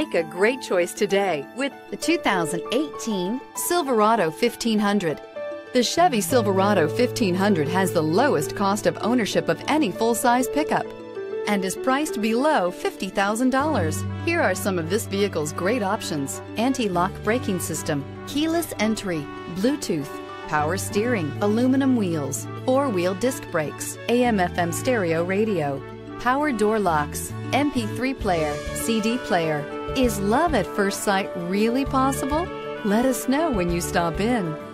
Make a great choice today with the 2018 Silverado 1500. The Chevy Silverado 1500 has the lowest cost of ownership of any full-size pickup and is priced below $50,000. Here are some of this vehicle's great options: anti-lock braking system, keyless entry, Bluetooth, power steering, aluminum wheels, four-wheel disc brakes, AM/FM stereo radio, power door locks, MP3 player, CD player. Is love at first sight really possible? Let us know when you stop in.